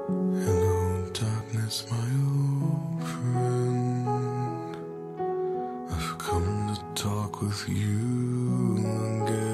Hello, darkness, my old friend. I've come to talk with you again.